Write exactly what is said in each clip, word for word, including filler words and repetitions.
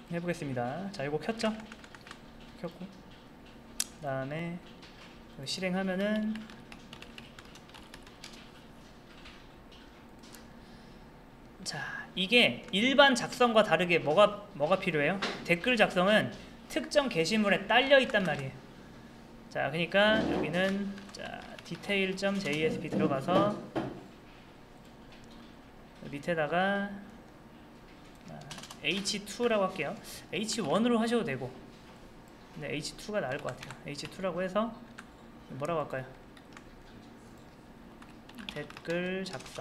해보겠습니다. 자, 이거 켰죠? 켰고 그 다음에 실행하면은 자, 이게 일반 작성과 다르게 뭐가 뭐가 필요해요? 댓글 작성은 특정 게시물에 딸려 있단 말이에요. 자, 그러니까 여기는 자, detail.jsp 들어가서 밑에다가 에이치 투라고 할게요. 에이치 원으로 하셔도 되고, 근데 에이치 투가 나을 것 같아요. 에이치 투라고 해서 뭐라고 할까요? 댓글 작성.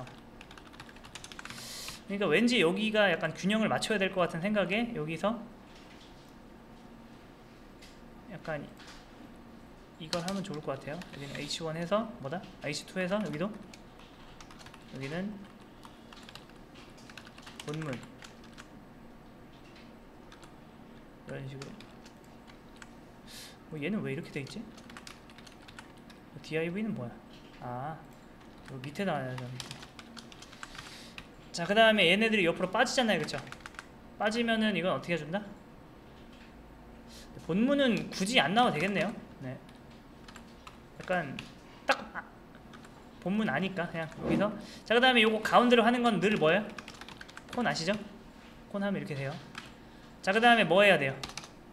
그러니까 왠지 여기가 약간 균형을 맞춰야 될 것 같은 생각에 여기서 약간 이걸 하면 좋을 것 같아요. 여기는 에이치 원 해서 뭐다? 에이치 투 해서 여기도 여기는 본문 이런 식으로. 뭐 얘는 왜 이렇게 돼 있지? div는 뭐야? 아, 요 밑에다 놔야 돼. 자, 그 다음에 얘네들이 옆으로 빠지잖아요, 그쵸? 빠지면은 이건 어떻게 해준다? 본문은 굳이 안 나와도 되겠네요. 네. 약간 딱 아, 본문 아니까 그냥 여기서. 자, 그 다음에 요거 가운데로 하는 건 늘 뭐예요? 콘 아시죠? 콘 하면 이렇게 돼요. 자, 그 다음에 뭐 해야 돼요?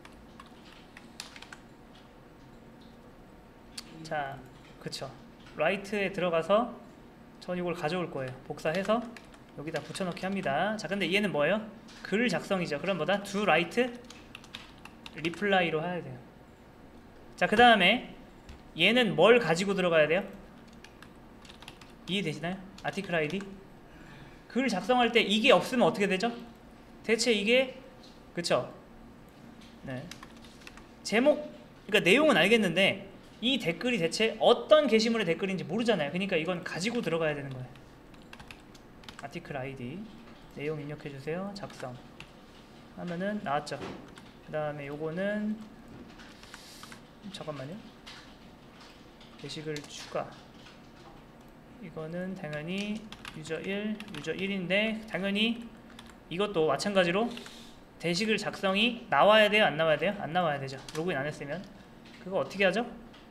자, 그쵸. 라이트에 들어가서 전 이걸 가져올 거예요. 복사해서 여기다 붙여넣기 합니다. 자, 근데 얘는 뭐예요? 글 작성이죠. 그럼 뭐다? do write reply로 해야 돼요. 자, 그 다음에 얘는 뭘 가지고 들어가야 돼요? 이해되시나요? article 아이디. 글 작성할 때 이게 없으면 어떻게 되죠? 대체 이게 그쵸? 네. 제목, 그러니까 내용은 알겠는데 이 댓글이 대체 어떤 게시물의 댓글인지 모르잖아요. 그러니까 이건 가지고 들어가야 되는 거예요. article 아이디 내용 입력해주세요. 작성 하면은 나왔죠. 그 다음에 요거는 잠깐만요. 게시글 추가. 이거는 당연히 유저 일, 유저 일인데 당연히 이것도 마찬가지로 대식을 작성이 나와야 돼요? 안 나와야 돼요? 안 나와야 되죠. 로그인 안 했으면. 그거 어떻게 하죠?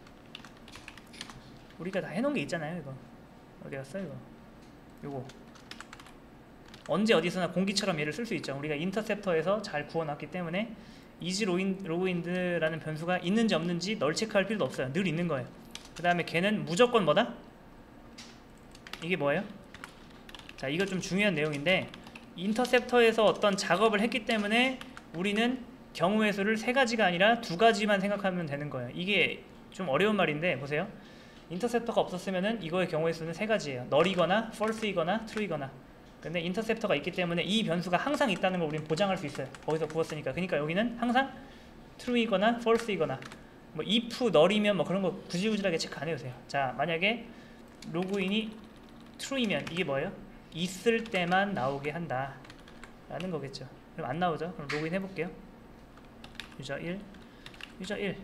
우리가 다 해놓은 게 있잖아요. 이거 어디 갔어 이거? 요거 언제 어디서나 공기처럼 얘를 쓸 수 있죠. 우리가 인터셉터에서 잘 구워놨기 때문에 이지 로인, 로그인드라는 변수가 있는지 없는지 널 체크할 필요도 없어요. 늘 있는 거예요. 그 다음에 걔는 무조건 뭐다? 이게 뭐예요? 자, 이거 좀 중요한 내용인데 인터셉터에서 어떤 작업을 했기 때문에 우리는 경우의 수를 세 가지가 아니라 두 가지만 생각하면 되는 거예요. 이게 좀 어려운 말인데 보세요. 인터셉터가 없었으면은 이거의 경우의 수는 세 가지예요. 널이거나 false이거나 true이거나. 근데 인터셉터가 있기 때문에 이 변수가 항상 있다는 걸 우리는 보장할 수 있어요. 거기서 구웠으니까. 그러니까 여기는 항상 true이거나 false이거나 뭐 if, 널이면 뭐 그런 거 구질구질하게 체크 안 해도 돼요. 자, 만약에 로그인이 true이면 이게 뭐예요? 있을 때만 나오게 한다 라는 거겠죠. 그럼 안 나오죠? 그럼 로그인 해볼게요. 유저 일, 유저 일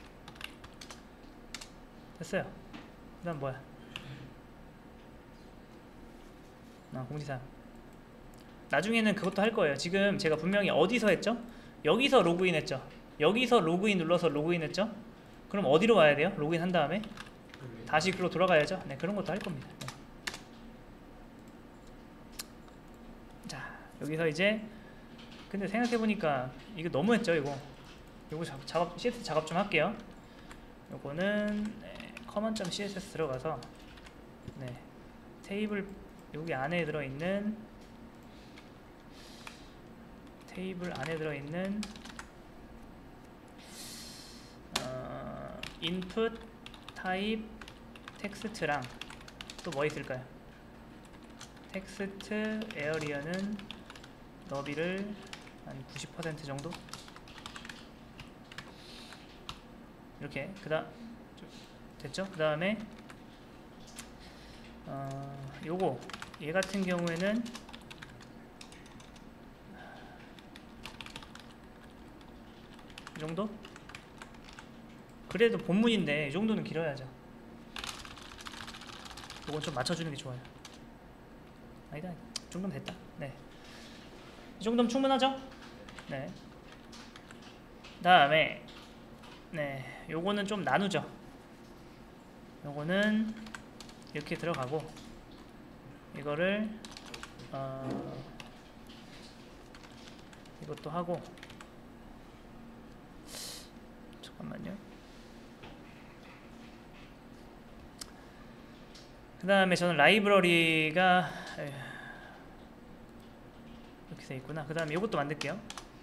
됐어요. 그 다음 뭐야? 아, 공지사항. 나중에는 그것도 할 거예요. 지금 제가 분명히 어디서 했죠? 여기서 로그인 했죠. 여기서 로그인 눌러서 로그인 했죠. 그럼 어디로 와야 돼요? 로그인 한 다음에 다시 글로 돌아가야죠. 네, 그런 것도 할 겁니다. 네. 자, 여기서 이제 근데 생각해보니까 이거 너무했죠. 이거 요거 작업, 씨에스에스 작업 좀 할게요. 요거는 네, common.css 들어가서 네, 테이블 여기 안에 들어있는 테이블 안에 들어있는 어, input type 텍스트랑 또 뭐 있을까요? 텍스트 에어리어는 너비를 한 구십 퍼센트 정도 이렇게. 그다음 됐죠? 그 다음에 어, 요거 얘 같은 경우에는 이 정도? 그래도 본문인데 이 정도는 길어야죠. 요건 좀 맞춰주는 게 좋아요. 아니다, 이 정도면 됐다. 네, 이 정도면 충분하죠? 네. 다음에 네, 요거는 좀 나누죠. 요거는 이렇게 들어가고 이거를 어, 이것도 하고 잠깐만요. 그 다음에 저는 라이브러리가 에휴, 이렇게 돼 있구나. 그 다음에 이것도 만들게요.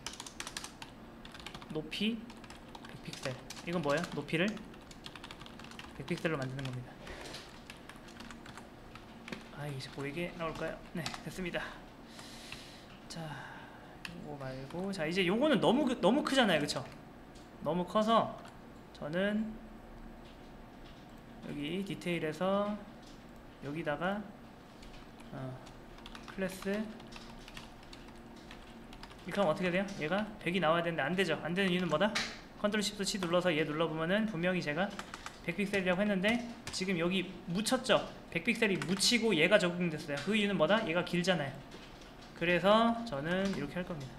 높이 백 픽셀. 이건 뭐예요? 높이를 백 픽셀로 만드는 겁니다. 아, 이제 보이게 나올까요? 네, 됐습니다. 자, 이거 말고 자 이제 요거는 너무 너무 크잖아요, 그쵸? 너무 커서 저는 여기 디테일에서 여기다가 어, 클래스 이렇게 하면 어떻게 돼요? 얘가 백이 나와야 되는데 안되죠. 안되는 이유는 뭐다? 컨트롤 시프트 C 눌러서 얘 눌러보면은 분명히 제가 백 픽셀이라고 했는데 지금 여기 묻혔죠? 백 픽셀이 묻히고 얘가 적용됐어요. 그 이유는 뭐다? 얘가 길잖아요. 그래서 저는 이렇게 할 겁니다.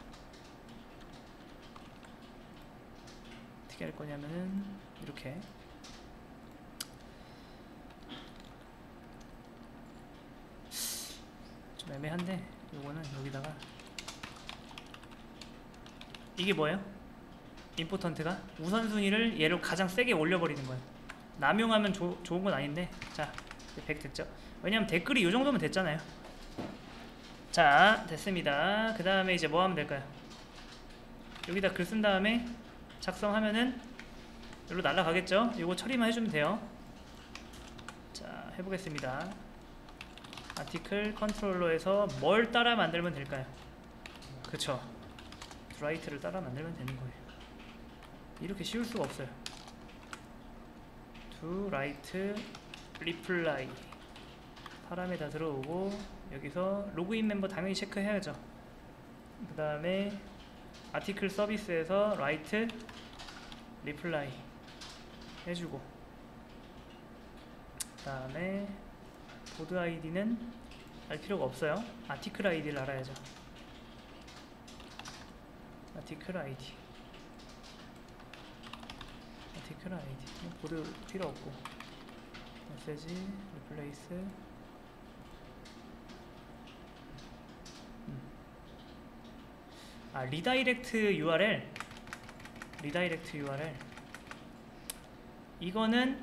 어떻게 할 거냐면은 이렇게 좀 애매한데 요거는 여기다가 이게 뭐예요? 임포턴트가 우선순위를 얘를 가장 세게 올려버리는 거예요. 남용하면 조, 좋은 건 아닌데 자 백 됐죠? 왜냐면 댓글이 이 정도면 됐잖아요. 자 됐습니다. 그 다음에 이제 뭐 하면 될까요? 여기다 글 쓴 다음에 작성하면은 여기로 날아가겠죠? 이거 처리만 해주면 돼요. 자 해보겠습니다. 아티클 컨트롤러에서 뭘 따라 만들면 될까요? 그쵸, 라이트를 따라 만들면 되는 거예요. 이렇게 쉬울 수가 없어요. to write reply 파람에 다 들어오고 여기서 로그인 멤버 당연히 체크해야죠. 그 다음에 아티클 서비스에서 write reply 해주고 그 다음에 보드 아이디는 알 필요가 없어요. 아티클 아이디를 알아야죠. 아티클 아이디 아티클 아이디 보드 필요 없고 메시지 리플레이스 음. 아 리다이렉트 유알엘 리다이렉트 유알엘 이거는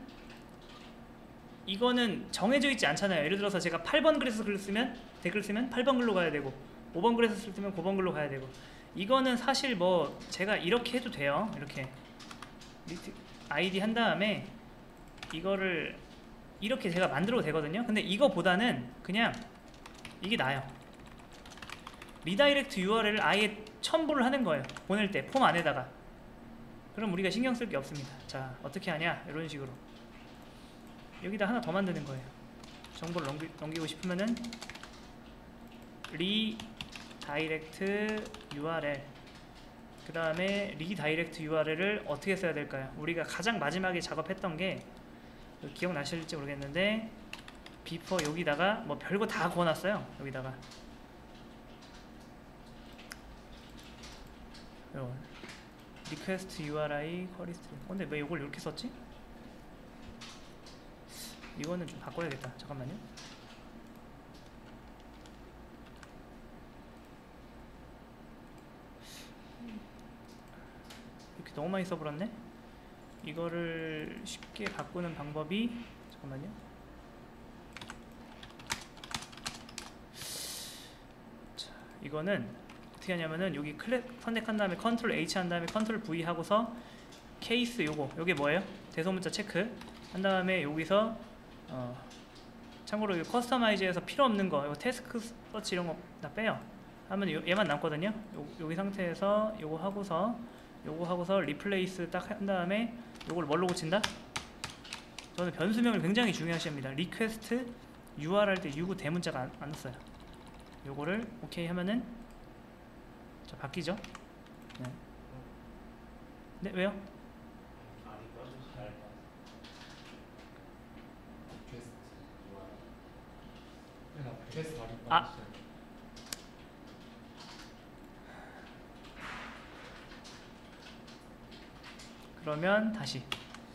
이거는 정해져 있지 않잖아요. 예를 들어서 제가 팔 번 글에서 글 쓰면 댓글 쓰면 팔 번 글로 가야 되고 오 번 글에서 쓰면 구 번 글로 가야 되고 이거는 사실 뭐 제가 이렇게 해도 돼요. 이렇게 아이디 한 다음에 이거를 이렇게 제가 만들어도 되거든요. 근데 이거보다는 그냥 이게 나아요. 리다이렉트 유알엘을 아예 첨부를 하는 거예요. 보낼 때 폼 안에다가. 그럼 우리가 신경 쓸 게 없습니다. 자 어떻게 하냐 이런 식으로 여기다 하나 더 만드는 거예요. 정보를 넘기, 넘기고 싶으면은 리다이렉트 유알엘 그 다음에 리다이렉트 유알엘을 어떻게 써야 될까요? 우리가 가장 마지막에 작업했던 게 기억나실지 모르겠는데 비포 여기다가 뭐 별거 다 구워놨어요. 여기다가 리퀘스트 유알아이 쿼리 스트링 근데 왜 이걸 이렇게 썼지? 이거는 좀 바꿔야겠다. 잠깐만요. 이렇게 너무 많이 써버렸네? 이거를 쉽게 바꾸는 방법이 잠깐만요. 자, 이거는 어떻게 하냐면은 여기 클릭 선택한 다음에 컨트롤 H 한 다음에 컨트롤 V 하고서 케이스 요거 요게 뭐예요? 대소문자 체크 한 다음에 여기서 어 참고로 이 커스터마이즈에서 필요 없는 거 이거 태스크 서치 이런 거 다 빼요. 하면 요, 얘만 남거든요. 요, 여기 상태에서 요거 하고서 요거 하고서 리플레이스 딱 한 다음에 요걸 뭘로 고친다? 저는 변수명을 굉장히 중요시 합니다. 리퀘스트 유알 할 때 유구 대문자가 안, 안 써요. 요거를 오케이 하면은 자 바뀌죠? 네. 네 왜요? 아 그러면 다시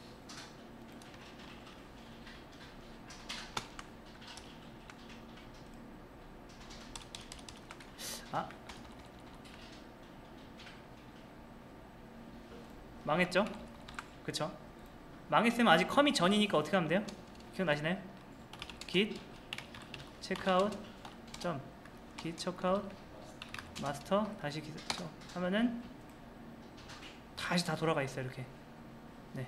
아 망했죠? 그쵸? 망했으면 아직 커밋 전이니까 어떻게 하면 돼요? 기억나시나요? git checkout 점 git checkout 마스터 다시 git 하면은 다시 다 돌아가 있어요. 이렇게. 네.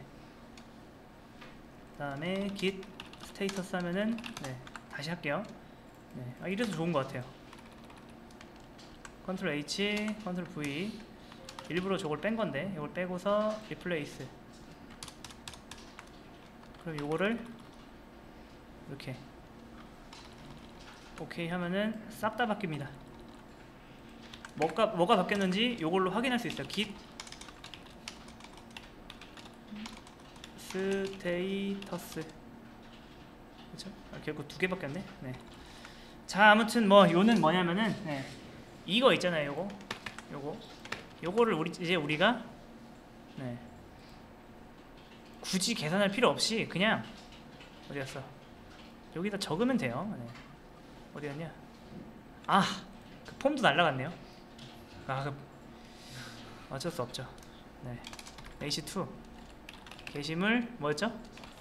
그다음에 git status 하면은 네 다시 할게요. 네. 아, 이래서 좋은 것 같아요. 컨트롤 H, 컨트롤 V. 일부러 저걸 뺀 건데 이걸 빼고서 replace. 그럼 요거를 이렇게 오케이 하면은 싹 다 바뀝니다. 뭐가 뭐가 바뀌었는지 요걸로 확인할 수 있어요. git 스테이터스. 그렇죠? 아, 결국 두 개 바뀌었네. 네. 자, 아무튼 뭐 요는 뭐냐면은 네. 이거 있잖아요. 요거. 요거. 요거를 우리 이제 우리가 네. 굳이 계산할 필요 없이 그냥 어디 갔어? 여기다 적으면 돼요. 네. 어디 갔냐? 아, 그 폼도 날라갔네요. 아, 그 어쩔 수 없죠. 네. 에이씨 투 게시물 뭐였죠?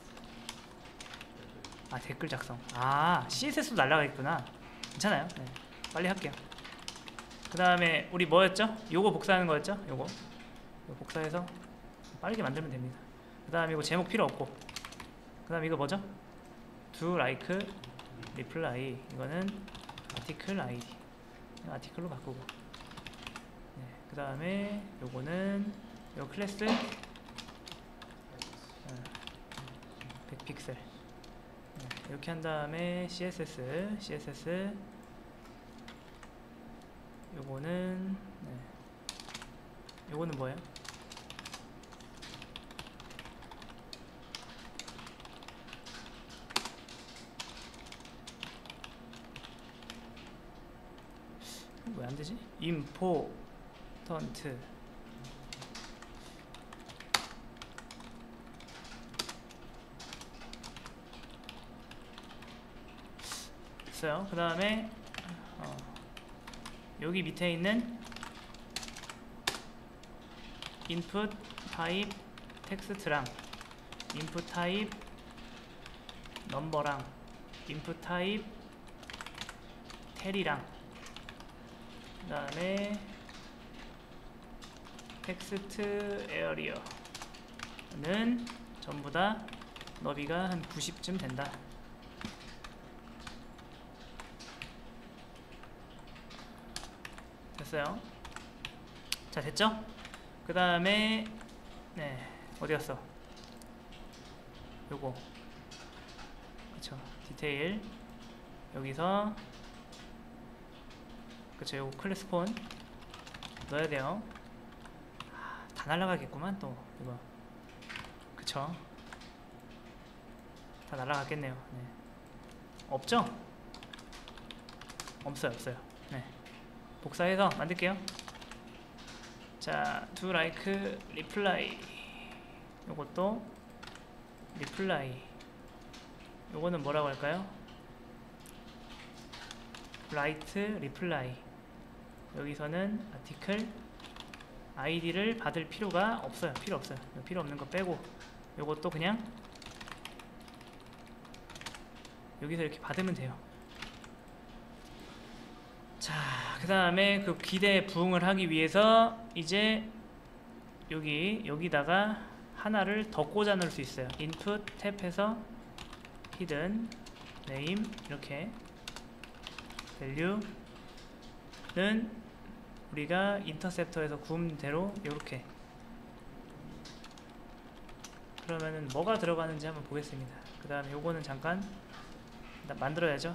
아, 댓글 작성. 아, 씨에스에스도 날라가겠구나. 괜찮아요. 네. 빨리 할게요. 그 다음에 우리 뭐였죠? 요거 복사하는 거였죠? 요거 요거 복사해서 빠르게 만들면 됩니다. 그 다음에 이거 제목 필요 없고, 그 다음에 이거 뭐죠? do like reply. 이거는 article 아이디. 아티클로 바꾸고. 네. 그 다음에 요거는 요 클래스 백 픽셀. 네. 이렇게 한 다음에 씨에스에스 씨에스에스 요거는 네. 요거는 뭐예요? 왜 안되지? important 있어요. 그 다음에 어, 여기 밑에 있는 input type 텍스트랑 input type 넘버랑 input type 텔이랑 그 다음에 텍스트 에어리어는 전부 다 너비가 한 구십쯤 된다. 됐어요. 자, 됐죠? 그 다음에 네, 어디 갔어? 요거 그쵸, 디테일 여기서 그쵸, 요거 클래스 폰 넣어야 돼요. 아, 다 날라가겠구만 또 이거. 그쵸, 다 날라갔겠네요. 네. 없죠? 없어요 없어요. 네. 복사해서 만들게요. 자, do like reply. 요것도 reply. 요거는 뭐라고 할까요? write reply. 여기서는 article 아이디를 받을 필요가 없어요. 필요 없어요. 필요 없는 거 빼고 요것도 그냥 여기서 이렇게 받으면 돼요. 자, 그 다음에 그 기대에 부응을 하기 위해서 이제 여기 여기다가 하나를 더 꽂아 넣을 수 있어요. input 탭에서 hidden name 이렇게 value는 우리가 인터셉터에서 구운 대로 이렇게. 그러면은 뭐가 들어가는지 한번 보겠습니다. 그 다음에 요거는 잠깐 만들어야죠.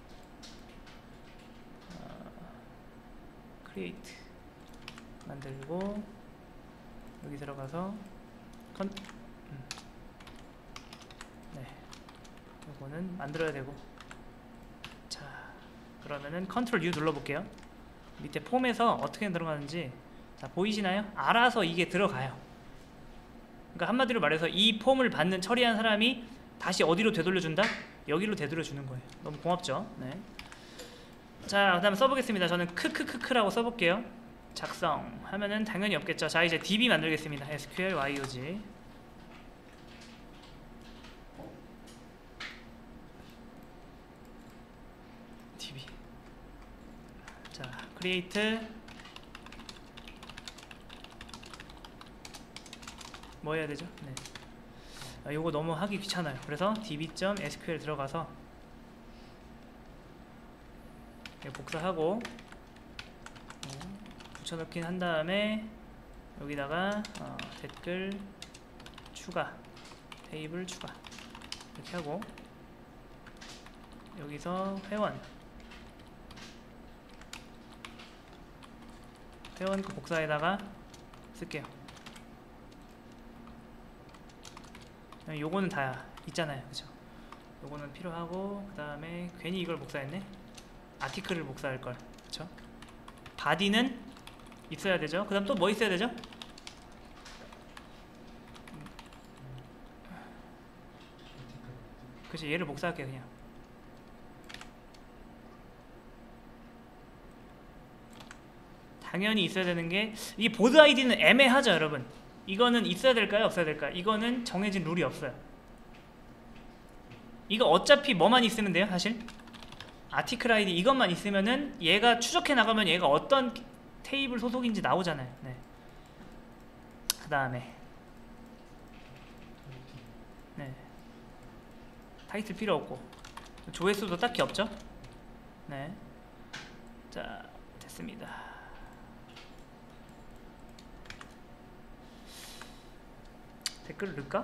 create 만들고 여기 들어가서 컨 음. 네, 요거는 만들어야 되고. 자, 그러면은 컨트롤 U 눌러볼게요. 밑에 폼에서 어떻게 들어가는지 자, 보이시나요? 알아서 이게 들어가요. 그러니까 한마디로 말해서 이 폼을 받는 처리한 사람이 다시 어디로 되돌려준다? 여기로 되돌려주는 거예요. 너무 고맙죠? 네. 자, 그 다음에 써보겠습니다. 저는 크크크크라고 써볼게요. 작성 하면은 당연히 없겠죠. 자, 이제 디비 만들겠습니다. 에스큐엘 와이오지 디비. 자, create 뭐 해야 되죠? 네. 아, 요거 너무 하기 귀찮아요. 그래서 db.sql 들어가서 복사하고 붙여넣긴 한 다음에 여기다가 어, 댓글 추가, 테이블 추가 이렇게 하고 여기서 회원 회원 그 복사에다가 쓸게요. 요거는 다 있잖아요, 그쵸? 요거는 필요하고 그 다음에 괜히 이걸 복사했네. 아티클을 복사할걸, 그쵸? 바디는 있어야 되죠. 그 다음 또 뭐 있어야 되죠? 그치, 얘를 복사할게요. 그냥 당연히 있어야 되는 게, 이 보드 아이디는 애매하죠 여러분. 이거는 있어야 될까요 없어야 될까요? 이거는 정해진 룰이 없어요. 이거 어차피 뭐만 있으면 돼요 사실. 아티클 아이디 이것만 있으면은 얘가 추적해 나가면 얘가 어떤 테이블 소속인지 나오잖아요. 네. 그 다음에 네. 타이틀 필요 없고 조회수도 딱히 없죠. 네. 자, 됐습니다. 댓글을 넣을까?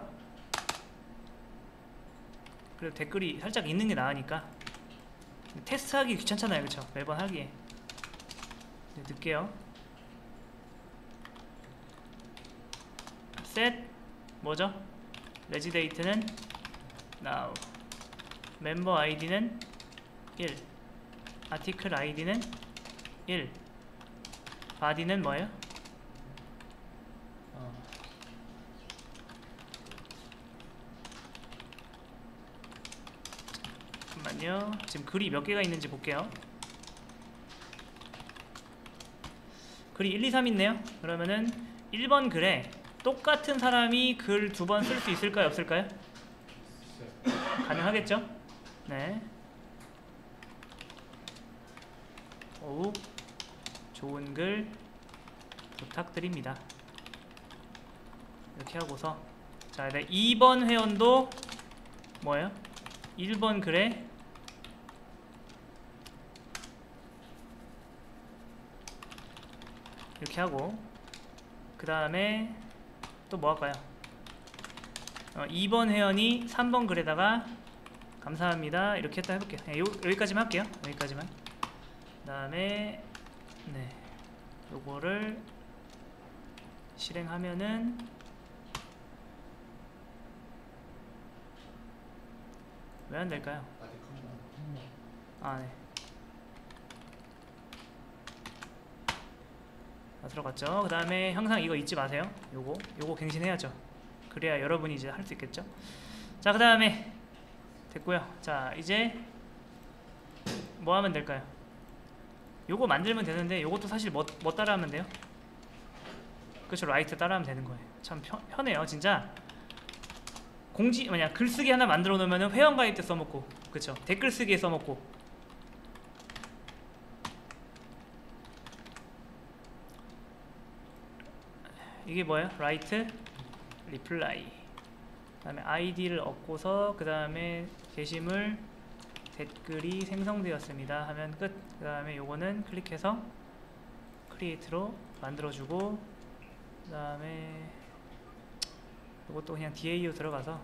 그래도 댓글이 살짝 있는 게 나으니까. 테스트하기 귀찮잖아요, 그쵸? 매번 하기에. 네, 넣을게요. set 뭐죠? 레지데이트는 now, 멤버 아이디는 일, 아티클 아이디는 일, 바디는 뭐예요? 어. 잠깐만요. 지금 글이 몇 개가 있는지 볼게요. 글이 일, 이, 삼 있네요. 그러면은 일 번 글에 똑같은 사람이 글 두 번 쓸 수 있을까요? 없을까요? 가능하겠죠? 네. 어우, 좋은 글 부탁드립니다. 이렇게 하고서 자, 이 번 회원도 뭐예요? 일 번 글에 이렇게 하고 그 다음에 또 뭐 할까요? 어, 이 번 회원이 삼 번 글에다가 감사합니다 이렇게 했다 해볼게요. 네, 요, 여기까지만 할게요. 여기까지만. 그 다음에 네, 요거를 실행하면은 왜 안 될까요? 아, 네. 아, 들어갔죠. 그 다음에 항상 이거 잊지 마세요. 요거 요거 갱신해야죠. 그래야 여러분이 이제 할 수 있겠죠. 자, 그 다음에 됐고요. 자, 이제 뭐 하면 될까요? 요거 만들면 되는데 요것도 사실 뭐, 뭐 따라하면 돼요? 그쵸, 라이트 따라하면 되는 거예요. 참 편, 편해요 진짜. 공지 뭐냐 글쓰기 하나 만들어 놓으면 회원가입 때 써먹고, 그쵸, 댓글 쓰기에 써먹고. 이게 뭐예요? 라이트 리플라이. 그 다음에 아이디를 얻고서 그 다음에 게시물 댓글이 생성되었습니다 하면 끝. 그 다음에 요거는 클릭해서 크리에이트로 만들어주고 그 다음에 요것도 그냥 디에이유 들어가서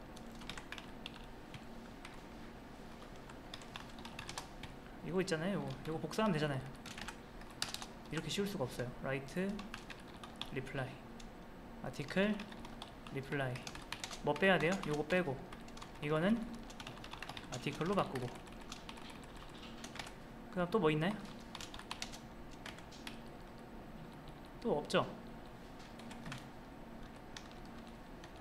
이거 있잖아요. 요거, 요거 복사하면 되잖아요. 이렇게 쉬울 수가 없어요. 라이트 리플라이, 아티클 리플라이. 뭐 빼야 돼요? 요거 빼고 이거는 아티클로 바꾸고. 그 다음 또 뭐 있나요? 또 없죠?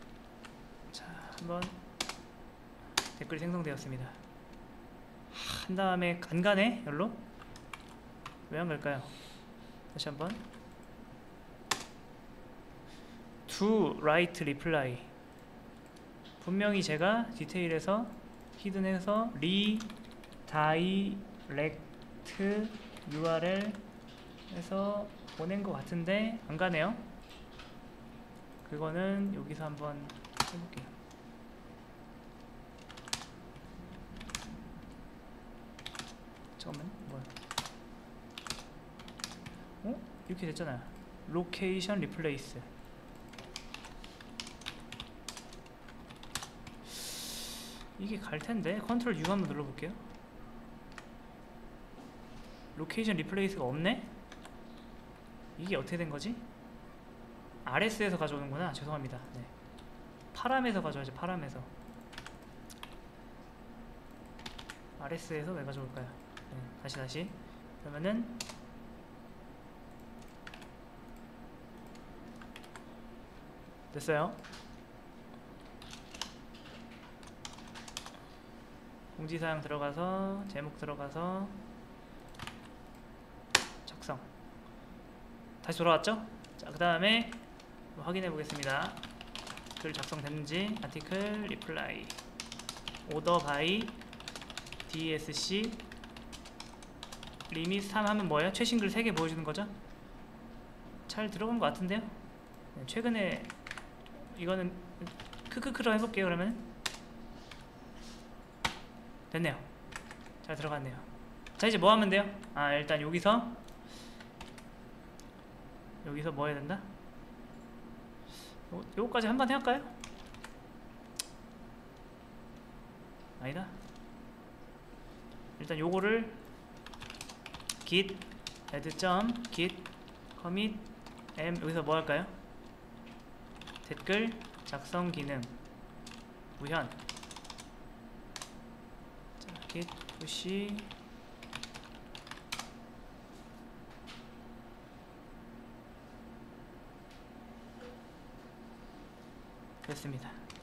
한번 댓글이 생성되었습니다. 한 다음에 안 가네? 열로? 왜 안 갈까요? 다시 한번 to write reply. 분명히 제가 디테일에서 히든해서 redirect 유알엘 해서 보낸 것 같은데 안 가네요. 그거는 여기서 한번 해볼게요. 잠깐만, 뭐야? 어? 이렇게 됐잖아요. 로케이션 리플레이스. 이게 갈 텐데 컨트롤 U 한번 눌러볼게요. 로케이션 리플레이스가 없네? 이게 어떻게 된 거지? 알에스에서 가져오는구나. 죄송합니다. 네. 파람에서 가져와야지. 파람에서. 알에스에서 왜 가져올까요? 네. 다시 다시. 그러면은 됐어요. 공지사항 들어가서 제목 들어가서 작성. 다시 돌아왔죠? 자, 그 다음에 확인해 보겠습니다. 글 작성됐는지. 아티클 리플라이 오더 바이 디에스씨 리밋 삼 하면 뭐예요? 최신 글 세 개 보여주는 거죠? 잘 들어간 것 같은데요? 네, 최근에 이거는 크크크로 해볼게요. 그러면 됐네요. 잘 들어갔네요. 자, 이제 뭐 하면 돼요? 아, 일단 여기서 여기서 뭐 해야 된다? 요, 요거까지 한번 해볼까요? 아니다. 일단 요거를 git add.git commit m 여기서 뭐 할까요? 댓글 작성 기능 우현. 자, git push 됐습니다.